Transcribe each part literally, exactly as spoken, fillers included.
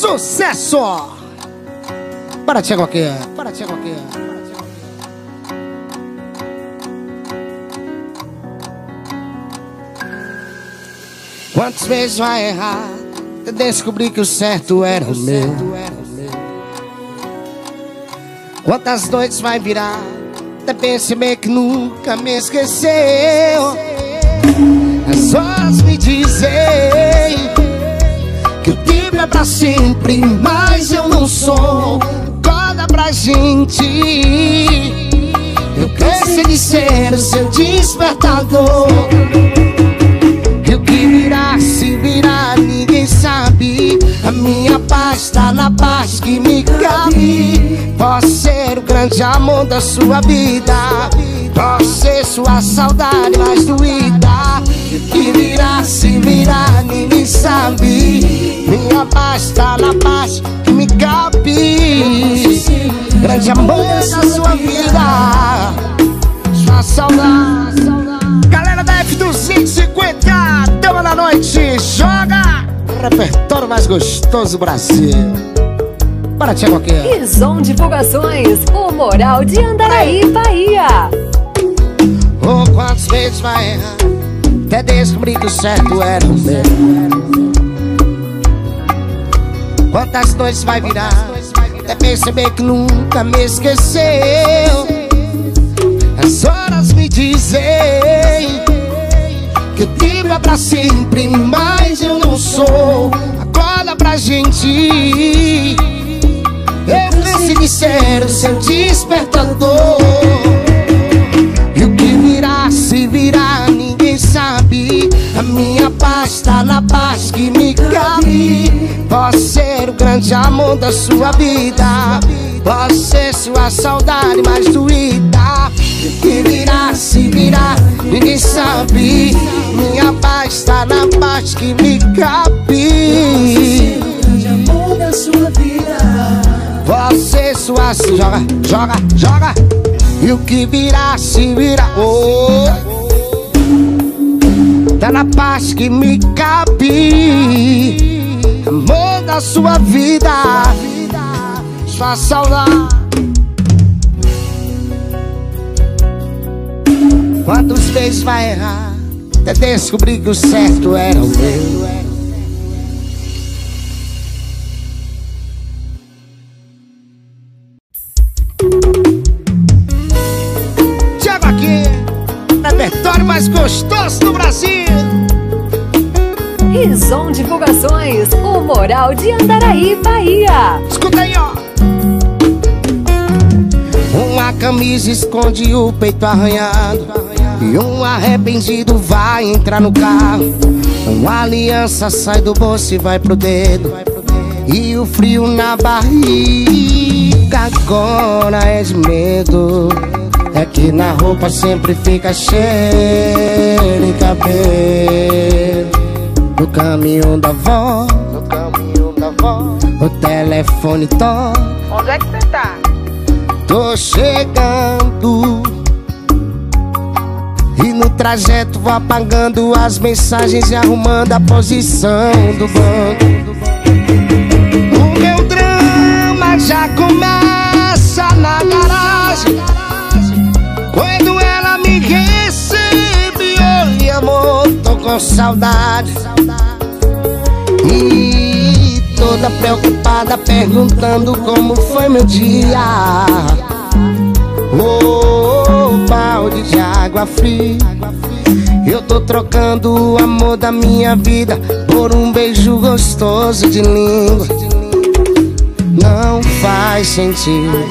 Sucesso! Bora, Thiago, aqui. Bora, Thiago, aqui. Quantas vezes vai errar até descobrir que o certo era o meu? Quantas noites vai virar até perceber que nunca me esqueceu? As horas me dizem que o tempo é pra sempre, mas eu não sou. Acorda pra gente, eu cansei de ser o seu despertador. E o que virá, se virar, ninguém sabe. A minha paz tá na paz que me cabe. Posso ser o grande amor da sua vida, posso ser sua saudade mais doída. E o que virá, se virar, ninguém sabe. Minha paz tá na paz que me cabe. Grande amor da sua vida, sua saudade. Galera da F duzentos e cinquenta, dama da noite, joga o repertório mais gostoso do Brasil. Bora, Thiago, aqui. Rizon Divulgações, o Moral de Andaraí, Bahia. Oh, quantas vezes vai errar até descobrir que o certo era o meu? Quantas noites vai virar até perceber que nunca me esqueceu? As horas me dizem que o tempo é pra sempre, mas eu não sou. Acorda pra gente, eu cansei de ser o seu despertador. E o que virá, se virar, ninguém sabe. A minha paz tá na paz que me cabe. Posso ser o grande amor da sua vida, posso ser sua saudade mais doída. E o que virá, se virar, ninguém sabe. Minha paz tá na paz que me cabe. Grande amor da sua vida, você sua... Joga, joga, joga. E o que virá, se virar, oh, tá na paz que me cabe. Amor da sua vida, sua saudade. Quantas vezes vai errar até descobrir que o certo era o meu? Chega aqui, repertório mais gostoso do Brasil. Rizon Divulgações, o Moral de Andaraí, Bahia. Escuta aí, ó. Uma camisa esconde o peito arranhado, e um arrependido vai entrar no carro. Uma aliança sai do bolso e vai pro dedo, e o frio na barriga agora é de medo. É que na roupa sempre fica cheiro de cabelo. No caminho da vó, no caminho da vó, o telefone toca. Onde é que você tá? Tô chegando, e no trajeto vou apagando as mensagens e arrumando a posição do banco. O meu drama já começa na garagem, quando ela me recebe. Oi, amor, tô com saudade. E toda preocupada perguntando como foi meu dia. Oh, balde de água fria, eu tô trocando o amor da minha vida por um beijo gostoso de língua. Não faz sentido,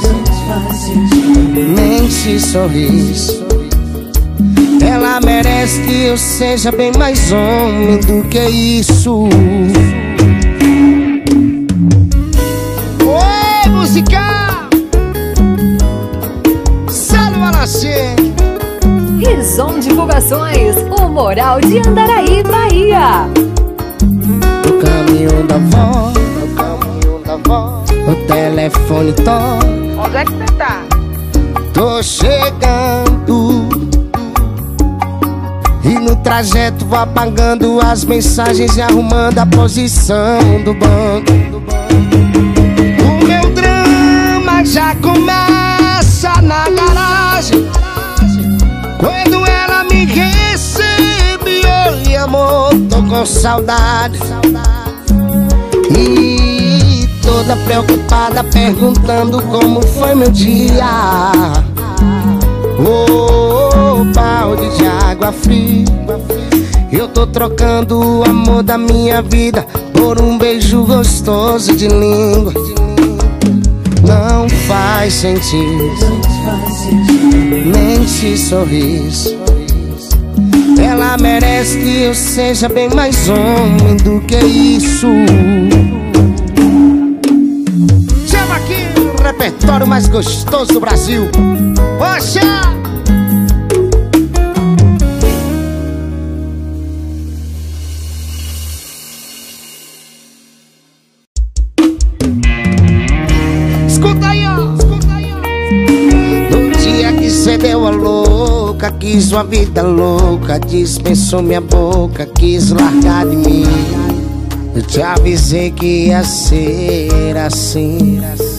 mente, sorriso. Ela merece que eu seja bem mais homem do que isso. Oi, música! Salva nascer! Rizon Divulgações, o Moral de Andaraí, Bahia. No caminho da vó, no caminho da vó, o telefone toca. Onde é que você tá? Tô chegando, E no trajeto vou apagando as mensagens e arrumando a posição do banco. O meu drama já começa na garagem, quando ela me recebe. Oi amor, tô com saudade. E toda preocupada perguntando como foi meu dia. Oh, balde de água fria. Eu tô trocando o amor da minha vida por um beijo gostoso de língua. Não faz sentido, nem esse sorriso. Ela merece que eu seja bem mais homem do que isso. Chama aqui o repertório mais gostoso do Brasil. Poxa! Escuta aí, ó, escuta aí, ó. No dia que cê deu a louca, quis uma vida louca, dispensou minha boca, quis largar de mim. Eu te avisei que ia ser assim.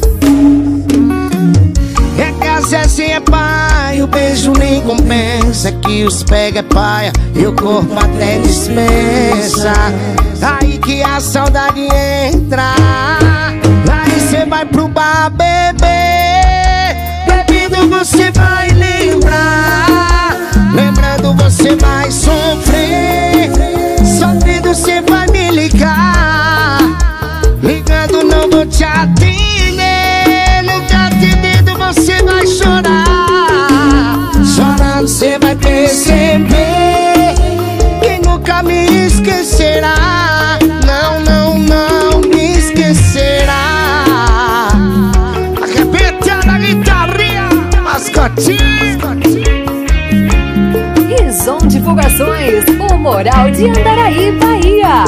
É que a Zezinha é pai, o beijo nem compensa, que os pega é paia e o corpo até dispensa. Aí que a saudade entra, aí cê vai pro bar beber. Bebendo você vai lembrar, lembrando você vai sofrer. Sofrendo você vai me ligar, ligando não vou te atender. Nunca atendendo você vai chorar, chorando você vai perceber que nunca me esquecerá. Não, não, não me esquecerá. Arrebenta na guitarrinha, mascotinho. Rison Divulgações, o Moral de Andaraí, Bahia.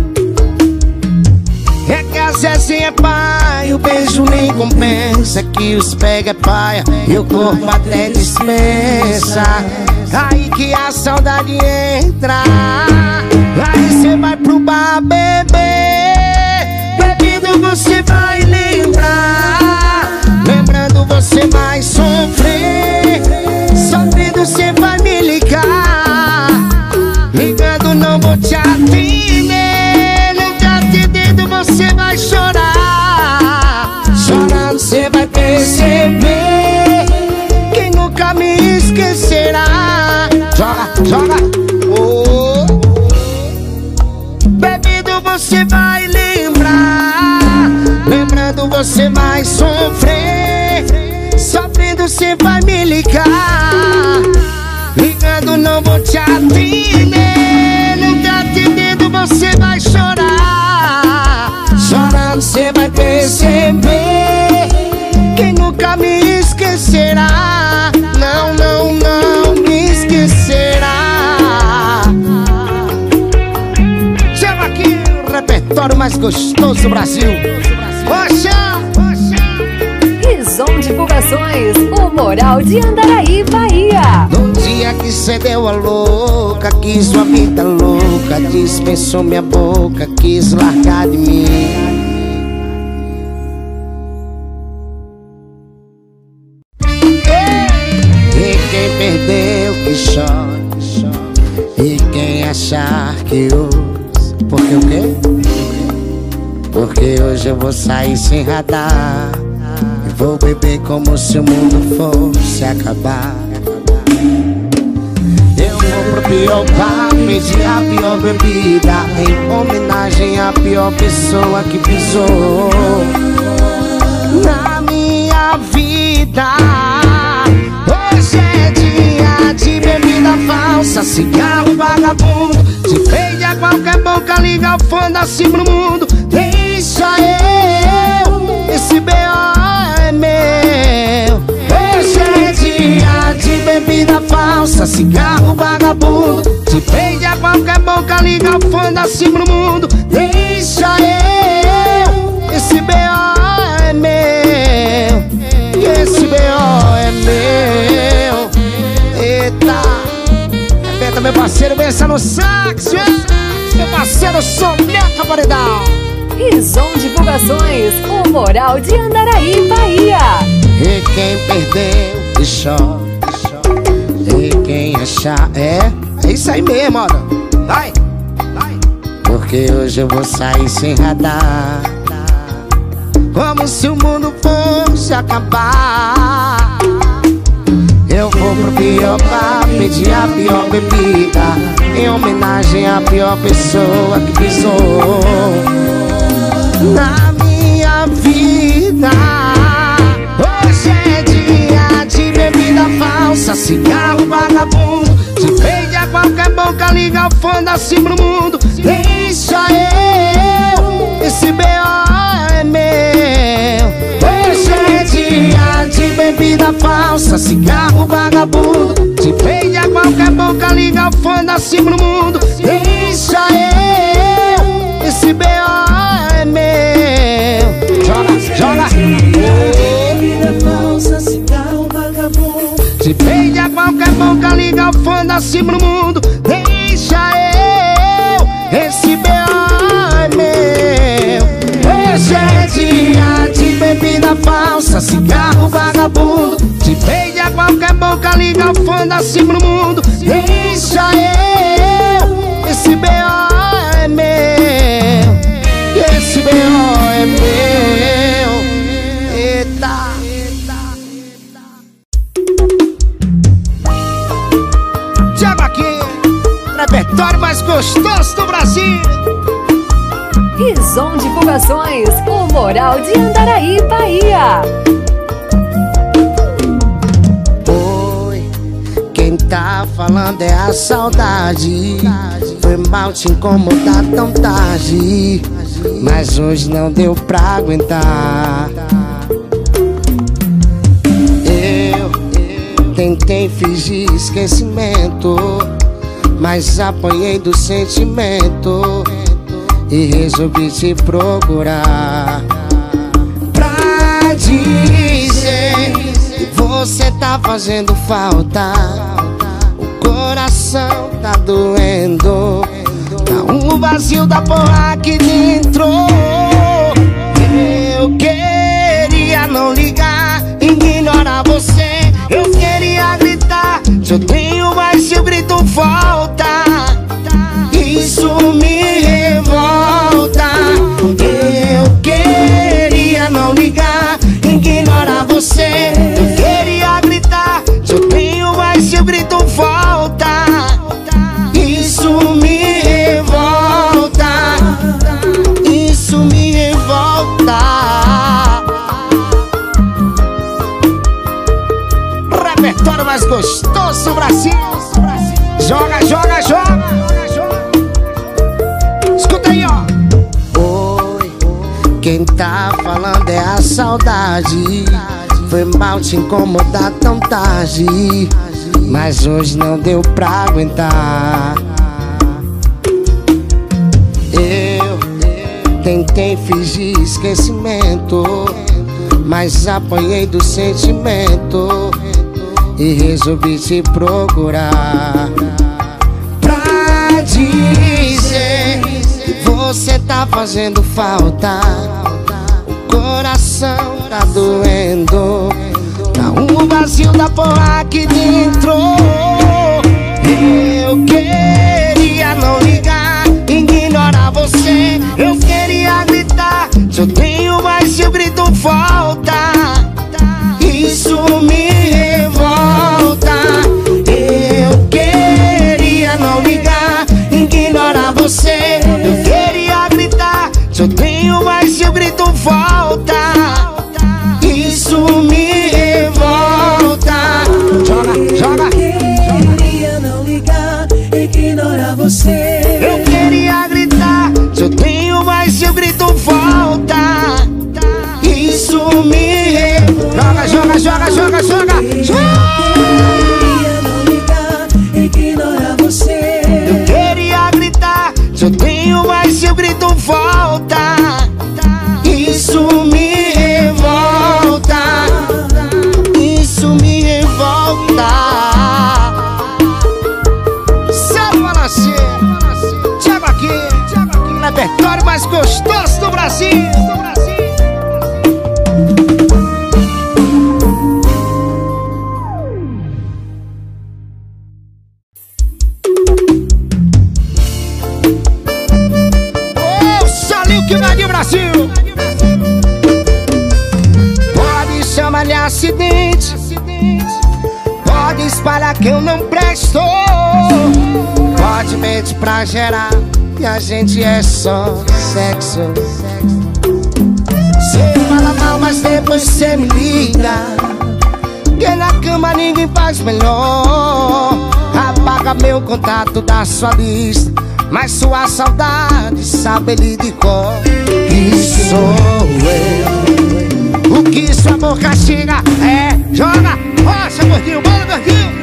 É que a Zezinha é pai, o beijo nem compensa, que os pega é paia e o corpo até dispensa. Aí que a saudade entra, aí cê vai pro bar beber. Bebendo você vai lembrar, lembrando você vai sofrer. Sofrendo você vai me ligar, ligando não vou te atender. Nunca atendendo você vai chorar, chorando você vai perceber que nunca me esquecerá. Joga, joga, oh. Bebendo você vai lembrar, lembrando você vai sofrer. Sofrendo você vai me ligar, ligando não vou te atender. Nunca atendendo você vai chorar, chorando você vai perceber que nunca me esquecerá. Não, não, não me esquecerá. Chama aqui o repertório mais gostoso do Brasil. Poxa! Rison Divulgações, o Moral de Andaraí, Bahia. No dia que cê deu a louca, quis uma vida louca, dispensou minha boca, quis largar de mim. E quem perdeu que chora, e quem achar que usa. Porque o quê? Porque hoje eu vou sair sem radar, vou beber como se o mundo fosse acabar. Eu vou pro pior bar, pedir a pior bebida, em homenagem à pior pessoa que pisou na minha vida. Hoje é dia de bebida falsa, cigarro vagabundo, se vende a qualquer boca, liga o foda-se pro mundo. Deixa eu, esse B O é meu. Hoje é dia de bebida falsa, cigarro vagabundo, se vende a qualquer boca, liga o foda-se pro mundo. Deixa eu, esse B O é meu, e esse B O é meu. Eita, repeta meu parceiro sequência no sax, meu parceiro Soneca Paredão. Rison Divulgações, o Moral de Andaraí, Bahia. E quem perdeu, que chora. E quem achar, é, é isso aí mesmo, mano. Vai, vai. Porque hoje eu vou sair sem radar, como se o mundo fosse acabar. Eu vou pro pior bar, pedir a pior bebida, em homenagem à pior pessoa que pisou na minha vida. Hoje é dia de bebida falsa, cigarro vagabundo, se vende a qualquer boca, liga o foda-se pro mundo. Deixa eu, esse B O é meu. Hoje é dia de bebida falsa, cigarro vagabundo, se vende a qualquer boca, liga o foda-se pro mundo. Deixa eu, esse B O é meu. Joga, joga. Bebida falsa, cigarro vagabundo, se vende a qualquer boca, liga o foda-se pro mundo. Deixa eu, esse B O é meu. Hoje é dia de bebida falsa, cigarro vagabundo, se vende a qualquer boca, liga o foda-se pro mundo. Deixa eu, esse B O é meu. Esse B O é meu. Eita. Chega aqui, repertório mais gostoso do Brasil. Rison Divulgações, o Moral de Andaraí, Bahia. Oi, quem tá falando é a saudade. Foi mal te incomodar tão tarde, mas hoje não deu pra aguentar. Eu tentei fingir esquecimento, mas apanhei do sentimento e resolvi te procurar pra dizer que você tá fazendo falta. O coração tá doendo, tá um vazio da porra aqui dentro. Eu queria não ligar, ignorar você. Eu queria gritar, se eu tenho mais se eu grito volta. Isso me revolta. Eu queria não ligar, ignorar você. Eu queria gritar, se eu tenho mais se eu grito volta. Isso me revolta. Isso me revolta. Repertório mais gostoso do Brasil. Joga, joga, joga. Escuta aí, ó. Oi, quem tá falando é a saudade. Foi mal te incomodar tão tarde, mas hoje não deu pra aguentar. Eu tentei fingir esquecimento, mas apanhei do sentimento e resolvi te procurar pra dizer que você tá fazendo falta. O coração tá doendo, tá um vazio da porra aqui dentro. Eu queria não ligar, ignorar você. Eu queria gritar, se eu tenho mais se eu grito volta. Isso me revolta. Eu queria não ligar, ignorar você. Eu queria gritar, se eu tenho mais se eu grito volta. Isso me revolta. Joga, joga. queria não ligar, ignorar você. Eu queria gritar, se eu tenho mais se eu grito volta. Isso me revolta. Joga, joga, joga, joga, joga. Queria não ligar, ignorar você. Eu queria gritar, se eu tenho mais se eu grito volta. Isso me revolta. Isso me revolta. Sabe falar assim? repertório mais gostoso do Brasil. Oh, Salinho que vai de Brasil. Pode chamar de acidente, pode espalhar que eu não presto, pode mentir pra gerar que a gente é só sexo. Cê fala mal, mas depois cê me liga, que na cama ninguém faz melhor. Apaga meu contato da sua lista, mas sua saudade sabe ele de cor. Que sou eu, o que sua boca chega é joga. Rocha, gordinho, bora, gordinho.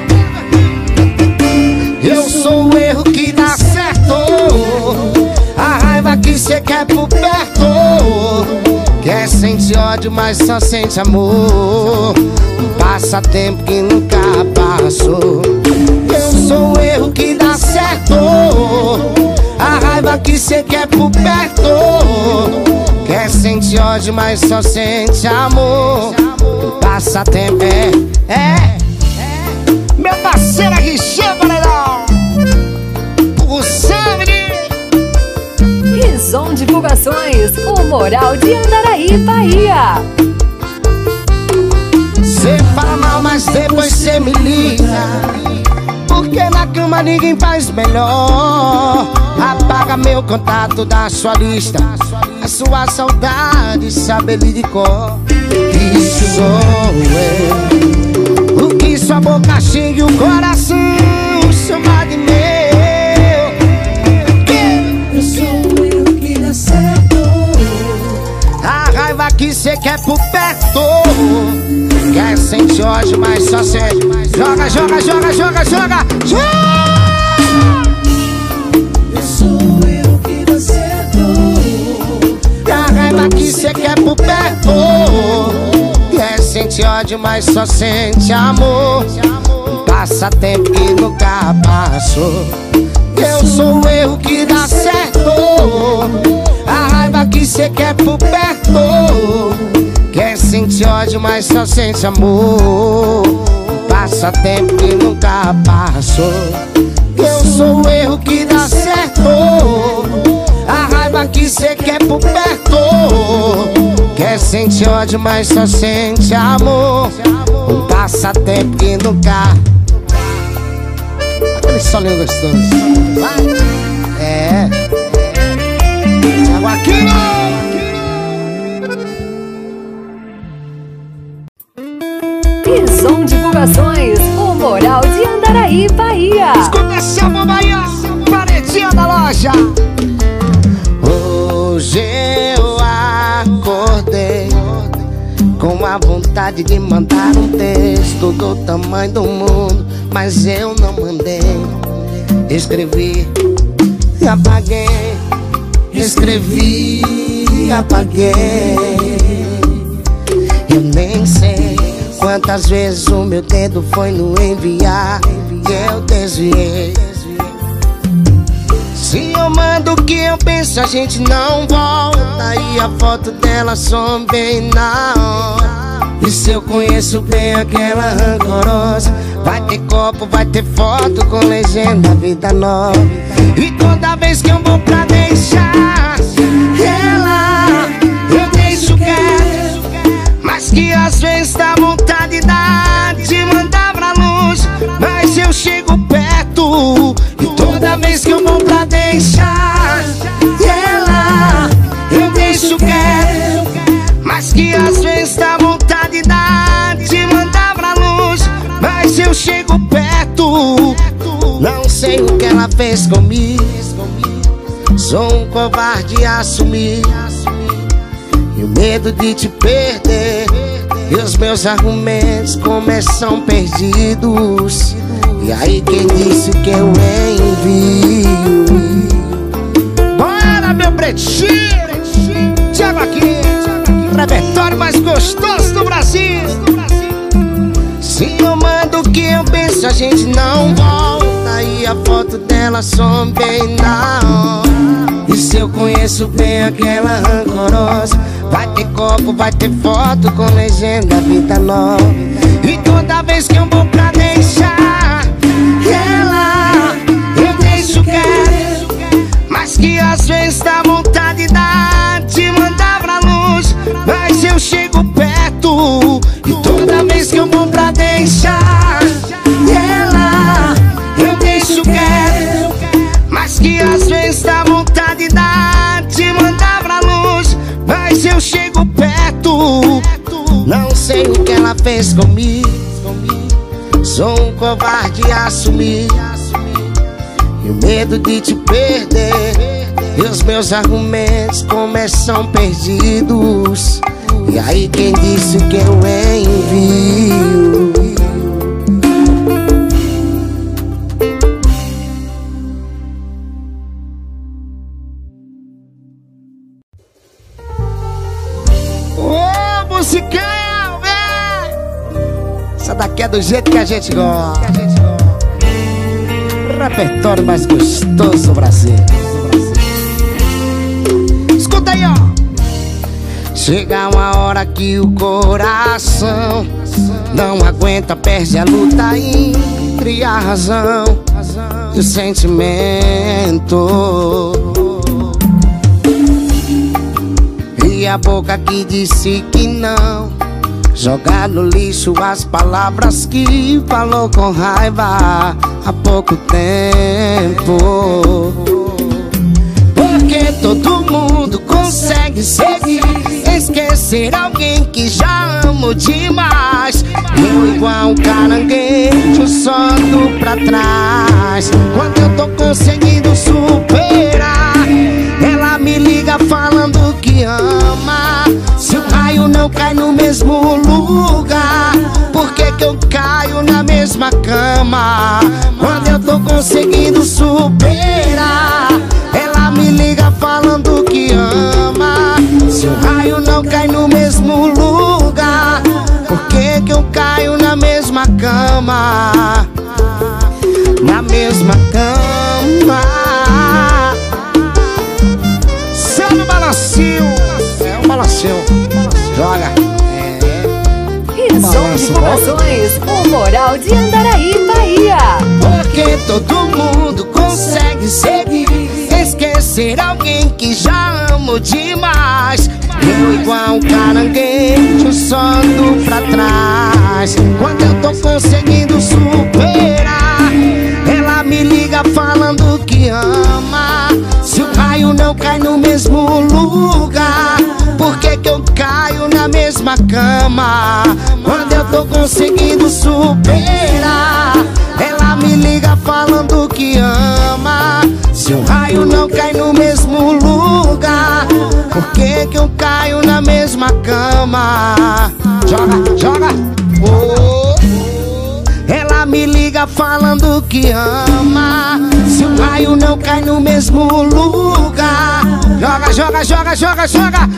Eu sou o erro que dá certo, a raiva que cê quer por perto. Quer sentir ódio, mas só sente amor. Um passatempo que nunca passou. Eu sou o erro que dá certo, a raiva que cê quer por perto. Quer sentir ódio, mas só sente amor. Um passatempo é, é, é. Meu parceiro aqui, chama, legal. O sangue. Rison Divulgações, o Moral de Andaraí, Bahia. Cê fala mal, mas depois cê me liga, porque na cama ninguém faz melhor. Apaga meu contato da sua lista, a sua saudade sabe ele de cor. Que sou eu, o que sua boca xinga e o coração chama de meu. Eu sou eu que dá certo, A raiva que cê quer por perto. Quer sentir ódio, mas só sente. Joga, joga, joga, joga, joga, joga. eu sou eu que dá certo, A raiva que cê quer por perto. Quer sentir ódio, mas só sente amor. Um passatempo que nunca passou. Eu sou o erro que dá certo, a raiva que cê quer por perto. Quer sentir ódio, mas só sente amor. Um passatempo que nunca passou. Eu sou o erro que dá certo, a raiva que cê quer por perto. Quer sentir ódio, mas só sente amor. Um passatempo que nunca. Aquele solinho gostoso. Vai. É. Thiago Aquino. Rison Divulgações, o Moral de Andaraí, Bahia. Escuta esse amor, Bahia. Paredinha da loja. Hoje eu acordei com a vontade de mandar um texto do tamanho do mundo, mas eu não mandei. Escrevi e apaguei. Escrevi e apaguei. Eu nem sei quantas vezes o meu dedo foi no enviar e eu desviei. Se eu mando o que eu penso, a gente não volta. E a foto dela some bem na hora. E se eu conheço bem aquela rancorosa, vai ter copo, vai ter foto com legenda vida nova. E toda vez que eu vou pra deixar ela, eu deixo quieto. Mas que às vezes dá vontade dá de mandar pra longe, mas eu chego perto. E toda vez que eu vou pra deixar ela, eu deixo quieto. Mas que às vezes dá vontade dá de mandar pra longe, mas eu chego perto. Não sei o que ela fez comigo, sou um covarde a assumir. E o medo de te perder, e os meus argumentos começam perdidos. E aí quem disse que eu envio? Bora, meu pretinho, Thiago aqui, repertório mais gostoso do Brasil. Se eu mando o que eu penso, a gente não volta. E a foto dela some bem na hora. E disse eu conheço bem aquela rancorosa. Vai ter copo, vai ter foto com legenda vida nova. E toda vez que eu vou pra deixar ela, eu deixo quieto, mas que às vezes dá vontade dá de mandar pra luz. Mas eu chego perto e toda vez que eu vou pra deixar ela, eu deixo quieto, mas que às vezes dá vontade dá de mandar pra luz. Mas eu chego perto, não sei o que ela fez comigo. Sou um covarde a assumir, e o medo de te perder, e os meus argumentos começam perdidos. E aí quem disse que eu envio? Ô, musical, velho! Essa daqui é do jeito que a gente gosta. Repertório mais gostoso do Brasil. Escuta aí, ó. Chega uma hora que o coração não aguenta, perde a luta entre a razão e o sentimento. E a boca que disse que não, jogar no lixo as palavras que falou com raiva há pouco tempo. Porque todo mundo consegue seguir, esquecer alguém que já amou demais. Eu igual um caranguejo só ando pra trás. Quando eu tô conseguindo superar, ela me liga falando que ama. Se o raio não cai no mesmo lugar, por que que eu caio na mesma cama? Quando eu tô conseguindo superar, ela me liga falando que ama. Se o raio não cai no mesmo lugar, por que que eu caio na mesma cama? Na mesma cama. Seu balancinho, é um balancinho. Joga. E som de informações, o Moral de Andaraí, Bahia. Porque todo mundo consegue seguir, esquecer alguém que já amou demais. Eu igual um caranguejo só ando pra trás. Quando eu tô conseguindo superar, ela me liga falando que ama. Se o raio não cai no mesmo lugar, por que que eu caio na mesma cama? Quando eu tô conseguindo superar, ela me liga falando que ama. Se o raio não cai no mesmo lugar, por que que eu caio na mesma cama? Joga, joga. Oh. Ela me liga falando que ama. Se o raio não cai no mesmo lugar, joga, joga, joga, joga, joga,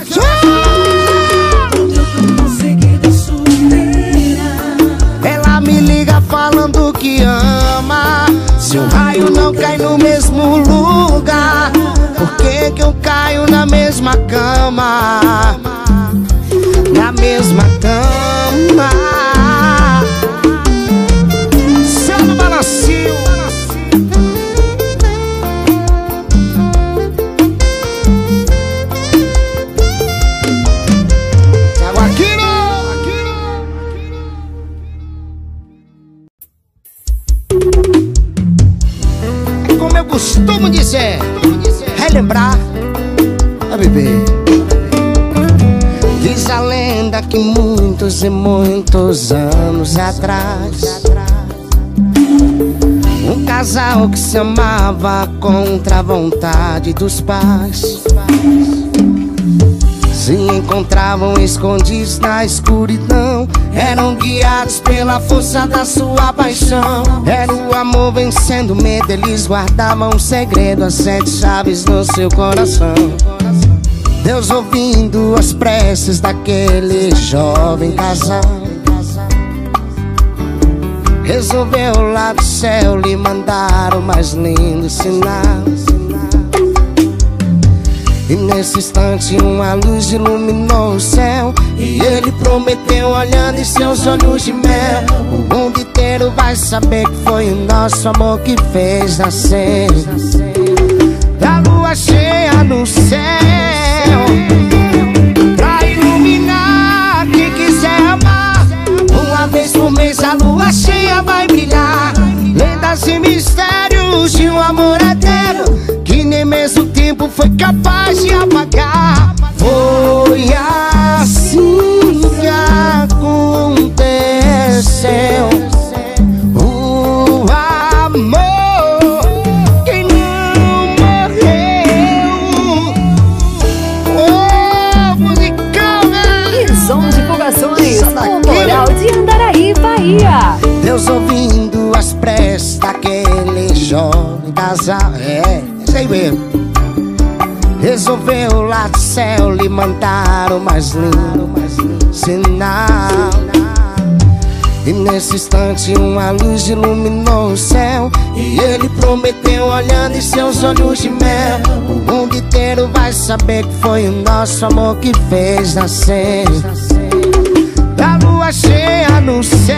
ela me liga falando que ama. Se o raio não cai no mesmo lugar, por que que eu caio na mesma cama? Na mesma cama. Seu balancinho. É como eu costumo dizer, relembrar a beber. Diz a lenda que muitos e muitos anos atrás, um casal que se amava contra a vontade dos pais se encontravam escondidos na escuridão. Eram guiados pela força da sua paixão. Era o amor vencendo o medo. Eles guardavam um segredo, as sete chaves no seu coração. Deus, ouvindo as preces daquele jovem casal, resolveu lá do céu lhe mandar o mais lindo sinal. E nesse instante uma luz iluminou o céu, e ele prometeu olhando em seus olhos de mel: o mundo inteiro vai saber que foi o nosso amor que fez nascer da lua cheia no céu, pra iluminar quem quiser amar. Uma vez por mês a lua cheia vai brilhar, lendas e mistérios de um amor eterno que nem mesmo o tempo foi capaz de apagar. Foi assim que aconteceu. O amor que não morreu. Oh, musical, né? E som Divulgações, o Moral de Andaraí, Bahia. Deus ouvindo as preces daquele jovem casal, é, sei mesmo, resolveu lá do céu lhe mandar o mais lindo sinal. E nesse instante uma luz iluminou o céu, e ele prometeu olhando em seus olhos de mel: o mundo inteiro vai saber que foi o nosso amor que fez nascer da lua cheia no céu,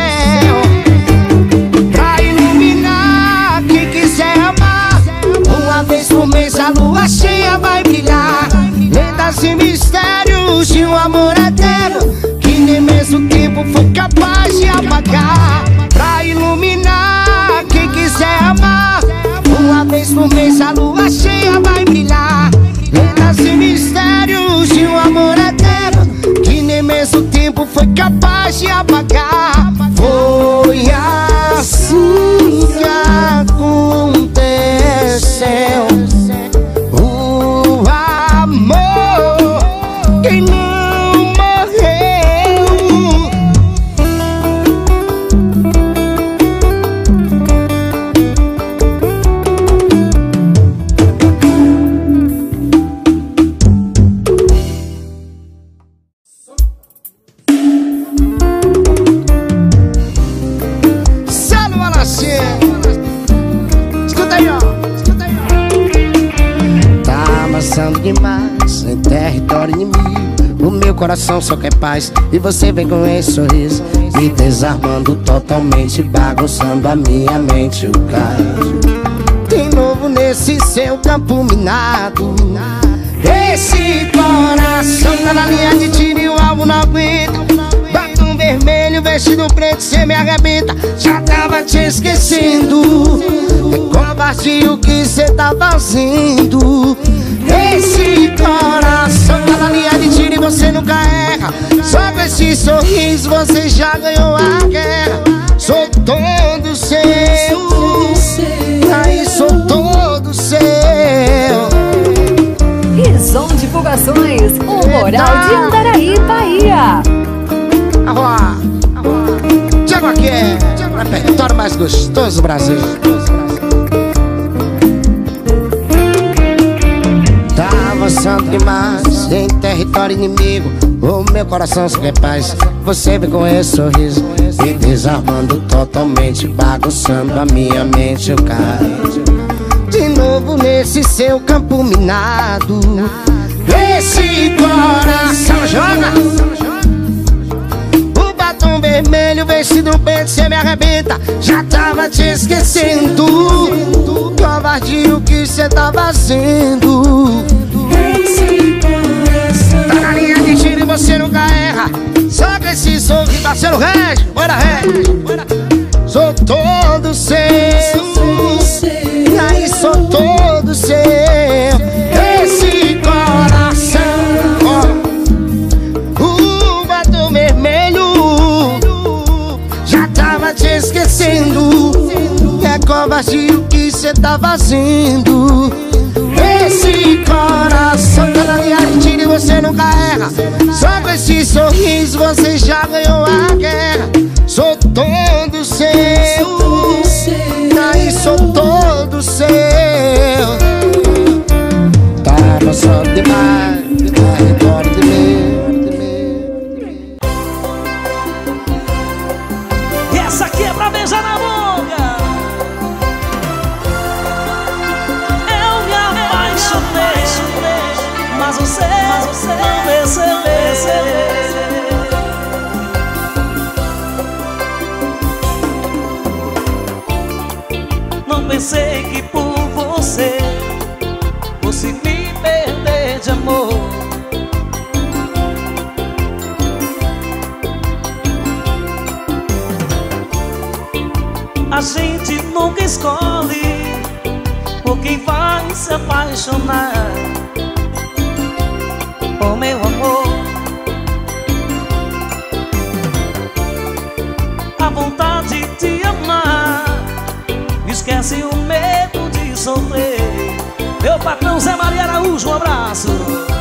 pra iluminar quem quiser amar. Uma vez por mês a lua cheia vai brilhar, lendas e mistérios de um amor eterno que nem mesmo o tempo foi capaz de apagar. Pra iluminar quem quiser amar. Uma vez por mês a lua cheia vai brilhar, lendas e mistérios de um amor eterno que nem mesmo o tempo foi capaz de apagar. Foi assim que aconteceu. O amor que não morreu. Salo Alacer, escuta aí, ó. Escuta aí, ó. Tá avançando demais em território inimigo. O meu coração só quer paz, e você vem com esse sorriso me desarmando totalmente, bagunçando a minha mente. O caso de novo nesse seu campo minado. Esse coração tá na linha de tiro e o alvo não aguenta. Batom vermelho, vestido preto, cê me arrebenta. Já tava te esquecendo, é covardia o que cê tá fazendo. Esse coração tá na linha de tiro e você nunca erra. Só com esse sorriso você já ganhou a guerra. Sou todo seu, aí sou todo seu. E som Divulgações, o Moral de Andaraí, Bahia. Arroa, Tiago aqui é o repertório mais gostoso do Brasil. Tá avançando demais em território inimigo. O meu coração só quer paz, você vem com esse sorriso me desarmando totalmente, bagunçando a minha mente. Eu caio de novo nesse seu campo minado. Esse coração joga o batom vermelho, vestido preto, cê me arrebenta. Já tava te esquecendo, covardia o que cê tá fazendo. Tá na linha de tiro e você nunca erra. Só com esse sorriso, parceiro Regis, bora Regis. Sou todo seu, e aí sou todo seu. Esse coração, ó, o batom vermelho já tava te esquecendo. É covardia o que cê tá fazendo. Esse coração tá na linha de tiro e você nunca erra. Só com esse sorriso você já ganhou a guerra. Sou todo seu, aí sou todo seu. Tá avançando demais, território de mim. E essa aqui é pra beijar na boca. Eu me apaixonei você, mas você não percebeu. Não pensei que por você fosse me perder de amor. A gente nunca escolhe por quem vai se apaixonar. Oh, meu amor, a vontade de amar esquece o medo de sofrer. Meu patrão Zé Maria Araújo, um abraço.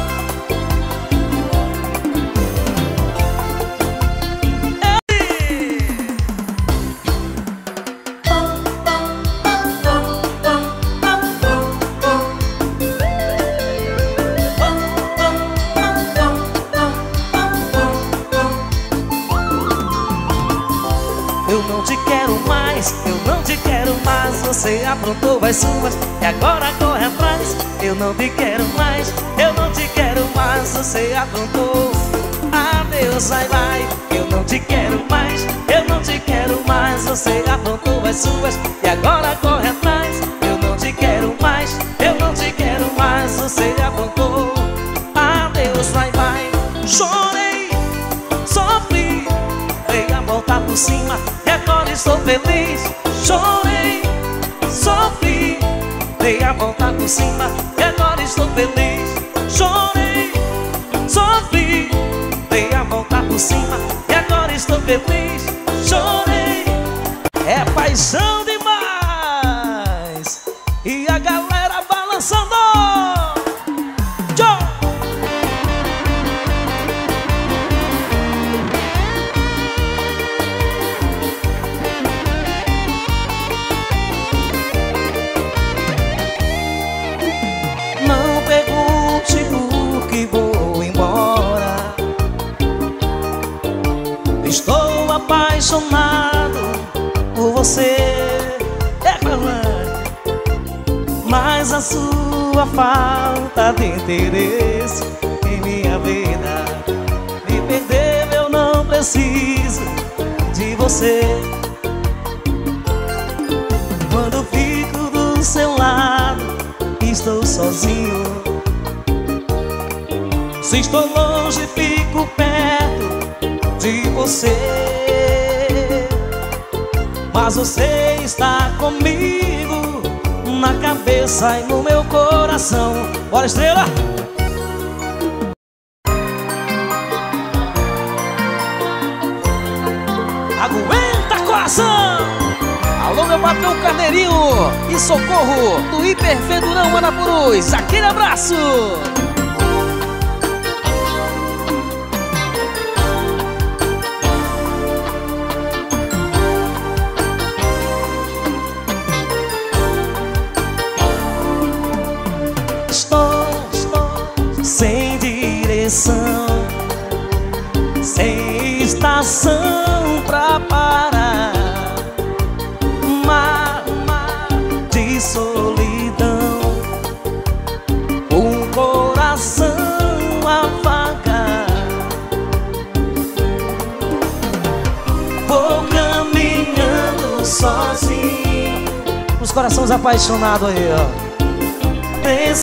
Eu não te quero mais, eu não te quero mais. Você aprontou as suas e agora corre atrás. Eu não te quero mais, eu não te quero mais. Você aprontou, adeus, vai, vai. Eu não te quero mais, eu não te quero mais. Você aprontou as suas e agora corre atrás. Eu não te quero mais, eu não te quero mais. Você aprontou, adeus, vai, vai. Chorei, sofri, dei a volta por cima e agora estou feliz. Chorei, sofri, dei a volta por cima e agora estou feliz. Chorei, sofri, dei a volta por cima e agora estou feliz. Chorei, é paixão demais. E a galera balançando. Tchau! Não pergunte por que vou embora. Estou apaixonado por você, é claro. Mas a sua falta de interesse em minha vida me perdeu. Eu não preciso de você. Quando fico do seu lado, estou sozinho. Se estou longe, fico perto de você. Mas você está comigo, na cabeça e no meu coração. Bora, estrela! Aguenta, coração! Alô, meu patrão Carneirinho e Socorro do Hiperfedurão Anapurus. Aquele abraço! Estou, estou sem direção, sem estação pra parar. Mar, mar de solidão, um coração a vagar. Vou caminhando sozinho. Os corações apaixonados aí, ó. Pensa.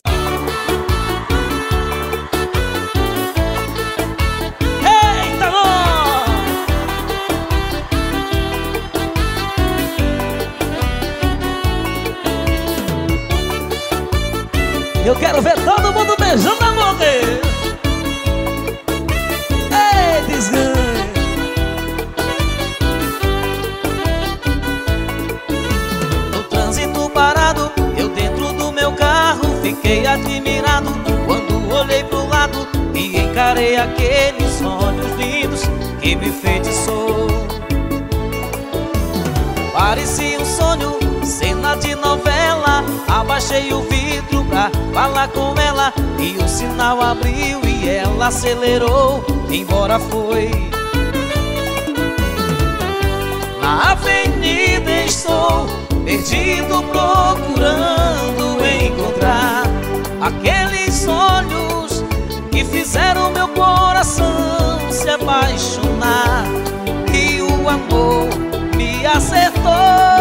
Eita, amor! Eu quero ver todo mundo beijando a boca. Ei, desganho. No trânsito parado, eu dentro do meu carro, fiquei admirado quando olhei pro lado e encarei aqueles olhos lindos que me enfeitiçou. Parecia um sonho, cena de novela. Abaixei o vidro pra falar com ela e o sinal abriu e ela acelerou, embora foi. Na avenida estou perdido, procurando encontrar aqueles olhos que fizeram meu coração se apaixonar, e o amor me acertou.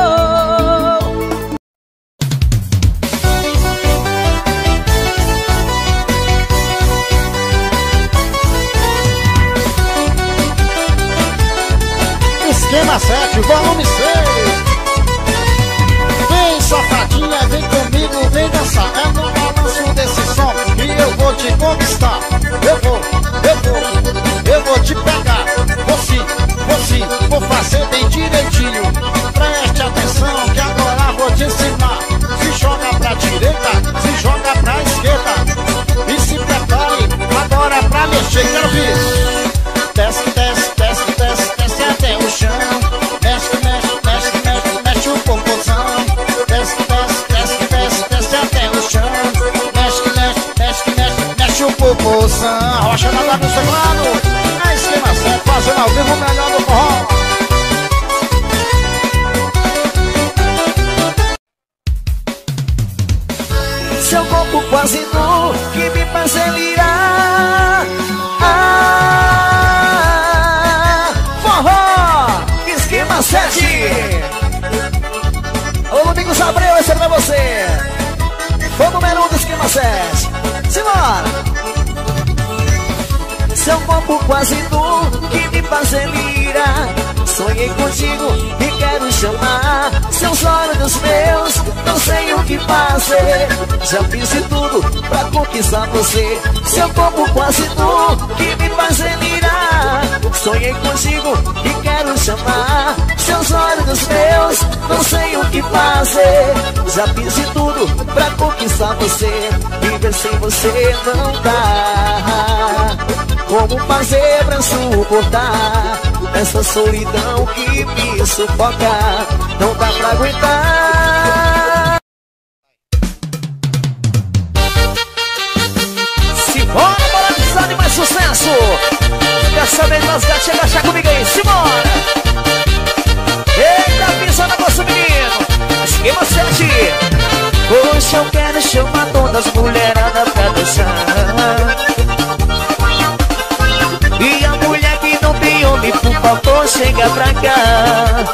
Esquema sete, volume seis. Vem safadinha, vem comigo, vem dançar. É no balanço desse som que eu vou te conquistar. Eu vou, eu vou, eu vou te pegar. Vou sim, vou sim, vou fazer bem direitinho. Preste atenção que agora vou te ensinar. Se joga pra direita, se joga pra esquerda. E se prepare agora pra mexer, quero ver. Desce, desce, desce, desce, desce até o chão. Mexe, mexe, mexe, mexe, mexe o popozão. Desce, desce, desce, desce, desce até o chão. Mexe, mexe, mexe, mexe, mexe o popozão. Rocha nada no teclado. A esquema sete, fazendo ao vivo o melhor do forró. Seu corpo quase nu que me faz delirar. Ah, forró, esquema sete. Ô Domingos Abreu, esse é pra você. Foi o número um do esquema sete. Simbora. Seu corpo quase nu que me faz delirar. Sonhei contigo e quero chamar seus olhos meus, não sei o que fazer. Já fiz de tudo pra conquistar você. Seu corpo quase nu que me faz delirar. Sonhei contigo e quero chamar seus olhos meus, não sei o que fazer. Já fiz de tudo pra conquistar você. Viver sem você não dá. Como fazer pra suportar essa solidão que me sufoca? Não dá pra aguentar. Simbora, bora avisar de mais sucesso. Dessa vez nós gatinhas agachar comigo aí, simbora. Eita, pisa na nossa menino. Esquema sete. Hoje eu quero chamar todas as mulheradas pra dançar. E a mulher que não tem homem, por favor, chega pra cá.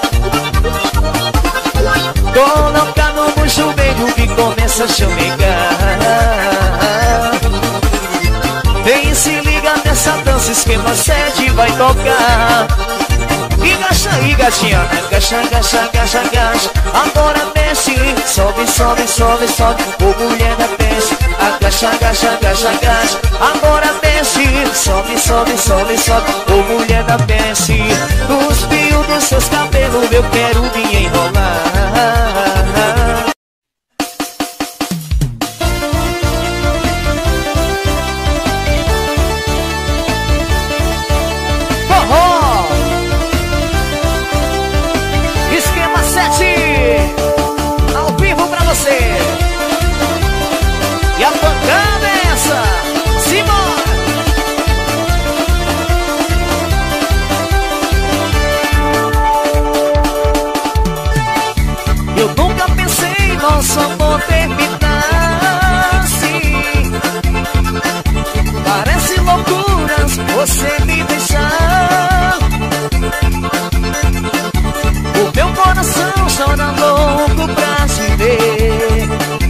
Coloca no bucho meio que começa a chamegar. Vem se liga nessa dança, esquema sete vai tocar. E agacha aí, gatinha. Agacha, agacha, agacha, agacha. Agora mexe. Sobe, sobe, sobe, sobe. Ô mulher da peixe. Agacha, agacha, agacha, agacha. Agora mexe. Sobe, sobe, sobe, sobe. Ô mulher da peixe. Nos fios dos seus cabelos eu quero me enrolar. Ao vivo pra você. E a pancada é essa. Simbora. Eu nunca pensei nosso amor terminar assim. Parece loucuras você me deixar. O meu coração chora louco pra te ver.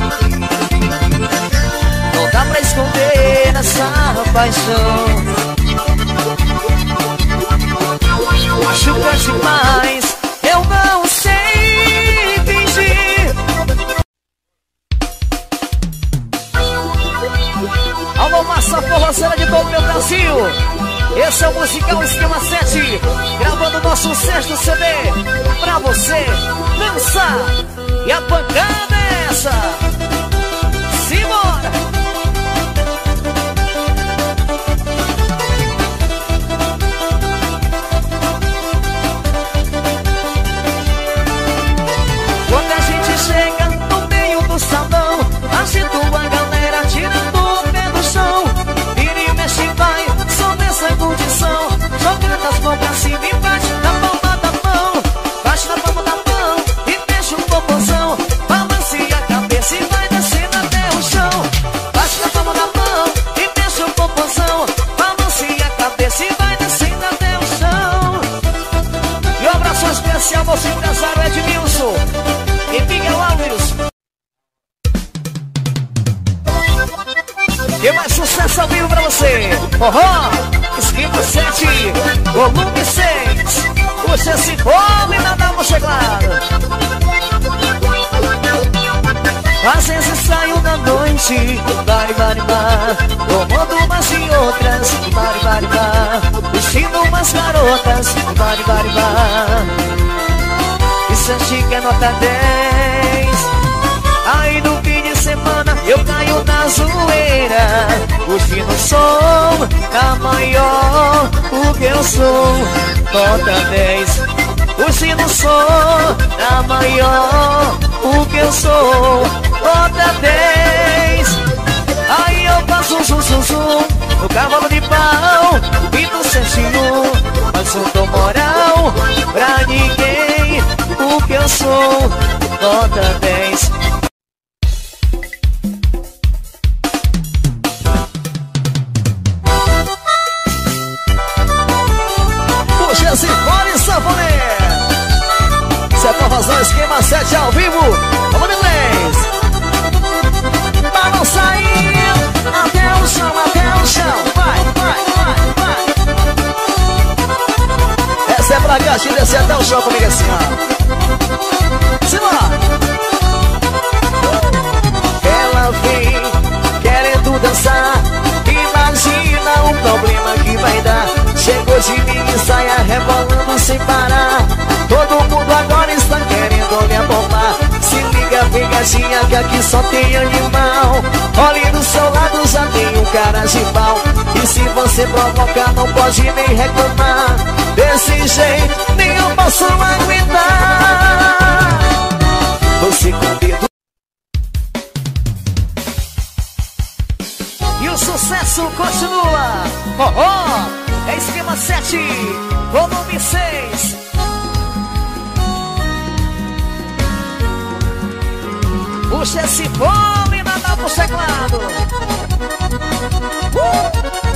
Não dá pra esconder essa paixão. Machuca demais, eu não sei fingir. Alô, massa forroceira de todo o meu Brasil. Esse é o musical Esquema sete, gravando nosso sexto C D pra você dançar. E a pancada é essa. Simbora. Quando a gente chega no meio do salão, agita a galera tirando o pé do chão. Vira e mexe vai, só nessa condição. Jogando as mãos pra cima e bate na palma da mão. Bate na palma da mão e mexe um popozão. Balance a cabeça e vai descendo até o chão. E mais sucesso ao vivo pra você. Forró, esquema sete, volume seis. Puxa esse fome e nada vou chegar. Às vezes saio da noite, bari, bari, bar, tomando umas e outras, bari, bari, bar, vestindo umas garotas, bari, bari, bar. Isso é chique, é nota dez. Aí no fim de semana eu caio na zoeira, curtindo o som da maior, o que eu sou, nota dez. Curtindo o som da maior, o que eu sou, nota dez. Aí eu passo zum, zum, zum no cavalo de pau e no certinho, mas não dou moral pra ninguém, o que eu sou, nota dez. Puxa esse fone, sanfoneiro. Se é pra fazer esquema sete ao vivo, vamos em inglês. Vamos sair até o chão, até o chão. Vai, vai, vai, vai. Essa é pra caixinha descer até o chão comigo assim, ó. Simbora. Ela vem querendo dançar, imagina o problema que vai dar. Chegou de mini saia rebolando sem parar. Todo mundo agora está querendo me abombar. Se liga, vem gatinha, que aqui só tem animal. Olhe do seu lado, já tem um cara de pau. E se você provocar, não pode nem reclamar. Desse jeito, nem eu posso aguentar. Você com dedo. E o sucesso continua. Oh, oh, é esquema sete, volume seis. Puxa esse fome, nada pro teclado. Uh!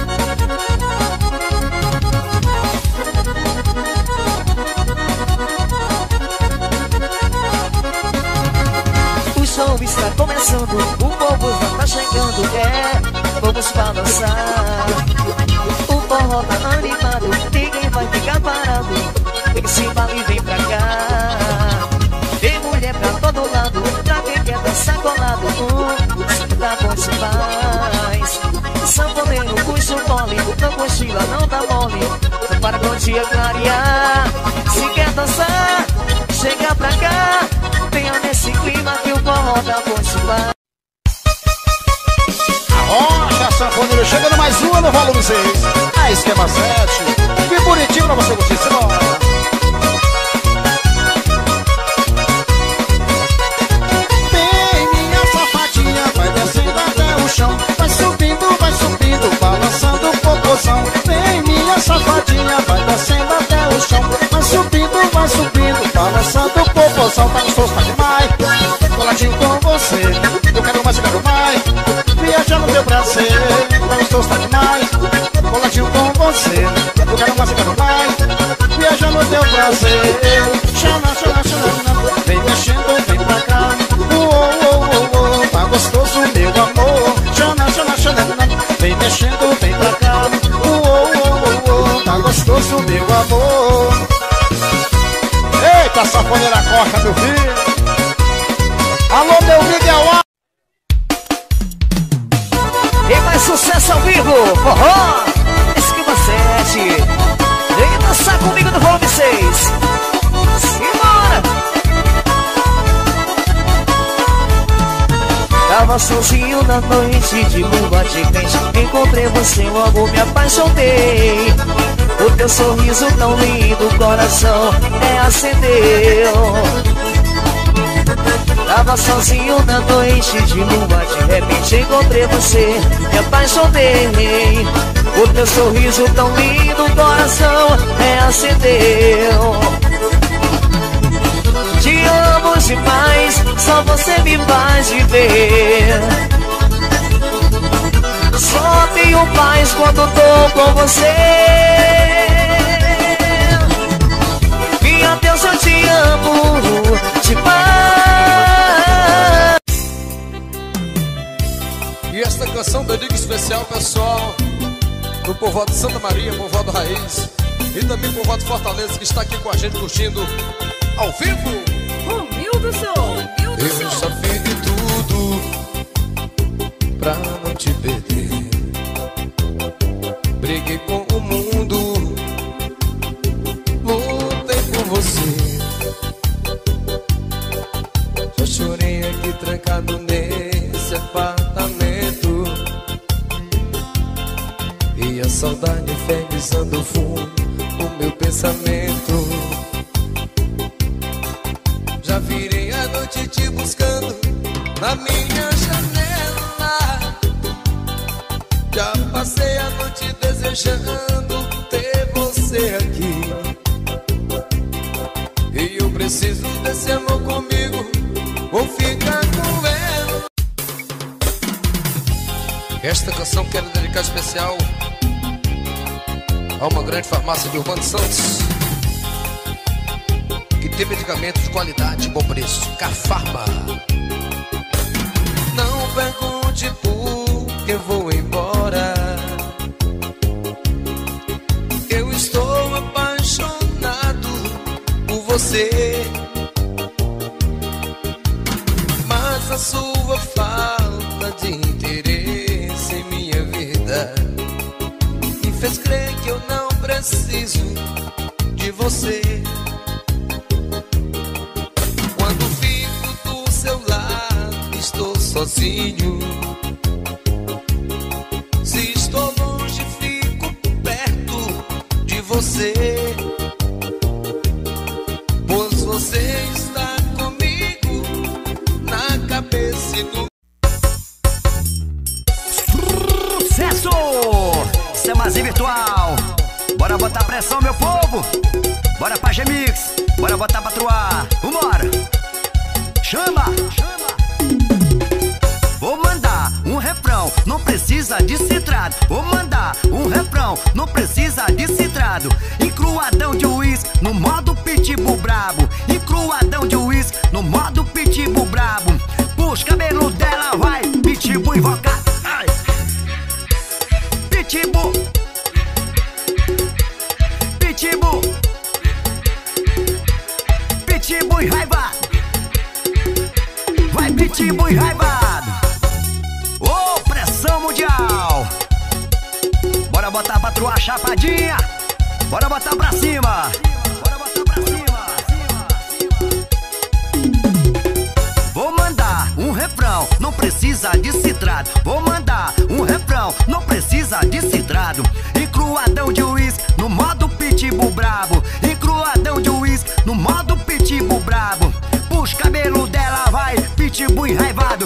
O show está começando, o povo já tá chegando. É, vamos balançar. O forró tá animado, ninguém vai ficar parado. Esse vale vem pra cá. Tem mulher pra todo lado, pra quem quer dançar colado. Uh, dá bom demais. Sanfoneiro, puxa o mole, não cochila, não dá mole. Para com o dia clarear. Se quer dançar, chega pra cá. Venha nesse clima que o forró dá bom demais. Rocha, sanfoneiro, chegando mais uma no volume seis. A esquema sete. Que bonitinho pra você curtir, senhora. Vai subindo, vai subindo, balançando o popozão. Vem minha safadinha, vai descendo até o chão. Vai subindo, vai subindo, balançando o popozão. Tá gostoso, tá demais, coladinho com você. Eu quero mais, eu quero mais, viajar no teu prazer. Tá gostoso, tá demais, coladinho com você. Eu quero mais, eu quero mais, viajar no teu prazer. Chama, chama, chama, vem mexendo, vem pra cá. Uou, uou, uou, uou, tá gostoso, meu amor. Chana, chana, chana, vem mexendo, vem pra cá. Uou, uou, uou, uou, tá gostoso, meu amor. Eita, sanfoneira corta, meu filho. Alô, meu Miguel. E mais sucesso ao vivo, forró, esquema sete. Vem dançar comigo no volume seis. Simbora! Tava sozinho na noite de lua de crente. Encontrei você, logo me apaixonei. O teu sorriso tão lindo, o coração é acendeu. Tava sozinho na noite de lua, de repente encontrei você, me apaixonei. O teu sorriso tão lindo, o coração é acendeu. Te amo demais, só você me faz viver. Só tenho paz quando tô com você. Minha Deus, eu te amo demais. E esta canção dedica especial, pessoal, do povoado de Santa Maria, povoado Raiz, e também o povoado Fortaleza, que está aqui com a gente curtindo ao vivo. Romildo Som, Romildo Eu já fiz de tudo pra não te perder. Briguei com o mundo, lutei por você. Já chorei aqui trancado nesse apartamento, e a saudade infernizando fundo o meu pensamento. Já virei a noite te buscando na minha janela. Já passei a noite desejando ter você aqui, e eu preciso desse amor comigo, vou ficar com ela. Esta canção quero dedicar especial a uma grande farmácia de Urbano Santos, que tem medicamentos de qualidade e bom preço. Cafarma. Não pergunte por que eu vou embora, eu estou apaixonado por você, mas a sua falta de interesse em minha vida me fez crer que eu não preciso de você. Quando fico do seu lado, estou sozinho. Se estou longe, fico perto de você, pois você está comigo na cabeça e no... Sucesso! Semazinho virtual. Bora botar pressão, meu povo. Bora pra G-Mix. Bora botar pra truar. Vambora. Chama. Vou mandar um refrão, não precisa de citrado. Vou mandar um refrão, não precisa de citrado. Encruadão de uísque no modo pitbull brabo. Encruadão de uísque no modo pitbull brabo. Puxa cabelo dela, vai, pitbull invocado. Ai. Pitbull. Pitbull. Pitbull enraivado. Vai, pitbull enraivado. Ô, pressão mundial. Bora botar pra truar chapadinha. Bora botar pra cima. Bora botar pra cima. Vou mandar um refrão, não precisa de citrado. Vou mandar um refrão, não precisa de citrado. Encruadão de uísque no modo pitbull brabo. Encruadão de uísque no modo pitbull brabo. Puxa cabelo dela, vai, pitbull enraivado.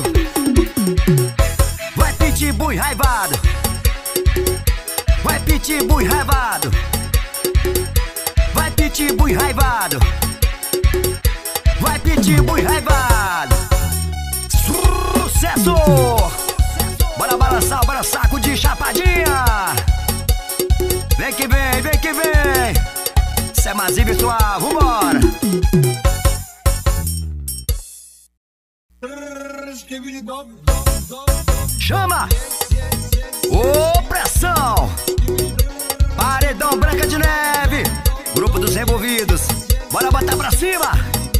Vai, pitbull enraivado. Vai, pitbull enraivado. Vai, pitbull enraivado. Vai, pitbull enraivado. Sucesso! Bora balançar, bora saco de chapadinha. Vem que vem, vem que vem. Semazinho virtual, vambora. Chama! Ô, pressão! Paredão Branca de Neve, grupo dos envolvidos. Bora botar pra cima.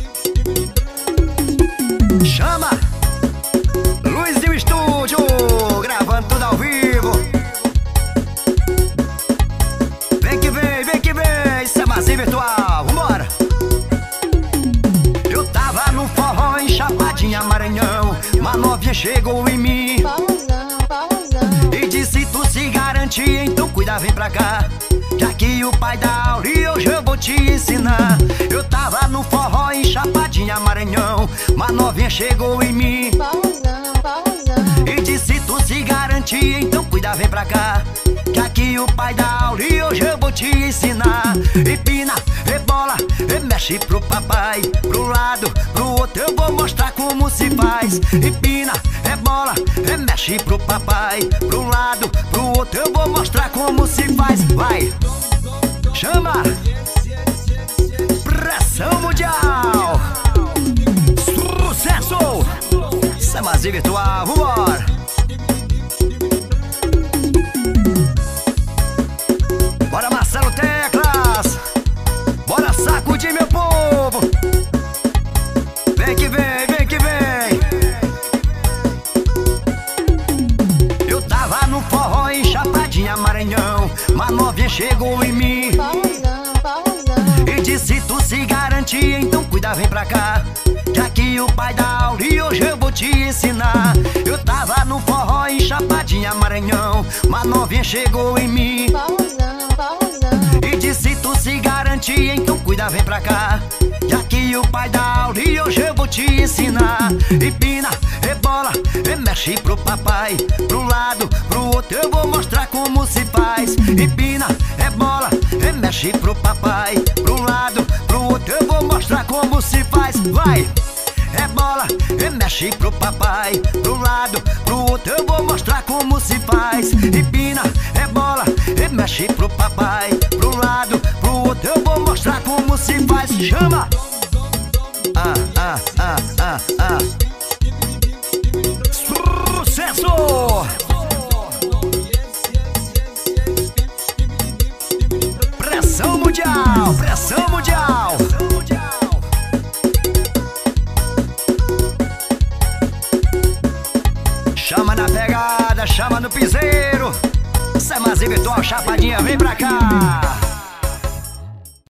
Chama! Luizinho Estúdio, gravando tudo ao vivo. Vem que vem, vem que vem. Semazinho virtual, vambora. Eu tava no forró em Chapadinha, Maranhão. Uma novinha chegou em mim e disse: tu se garante, então cuida, vem pra cá, que aqui o pai dá aula e hoje eu vou te ensinar. Eu tava no forró em Chapadinha, Maranhão. Uma novinha chegou em mim e disse: tu se garante, então cuida, vem pra cá, que aqui o pai dá aula e hoje eu vou te ensinar. Empina, rebola, mexe pro papai, pro lado, pro outro eu vou mostrar como se faz. Empina, rebola, mexe pro papai, pro lado, pro outro eu vou mostrar como se faz. Vai, chama! Pressão mundial. Sucesso! Semazinho virtual, vambora. Uma novinha chegou em mim e disse: tu se garante, então cuida, vem pra cá, que aqui o pai dá aula e hoje eu vou te ensinar. Eu tava no forró em Chapadinha, Maranhão. Uma novinha chegou em mim e disse: tu se garante, então cuida, vem pra cá, que aqui o pai dá aula e hoje eu vou te ensinar. Empina, rebola, e mexe pro papai, pro lado, pro outro eu vou mostrar como se faz. Empina, rebola, e mexe pro papai, pro lado, pro outro eu vou mostrar como se faz. Vai! Rebola, e mexe pro papai, pro lado, pro outro eu vou mostrar como se faz. Empina, rebola, e mexe pro papai, pro lado, pro outro eu vou mostrar como se faz. Chama! Ah, ah, ah, ah, ah. Sucesso! Pressão mundial, pressão mundial. Chama na pegada, chama no piseiro. Semazinho virtual, Chapadinha, vem pra cá.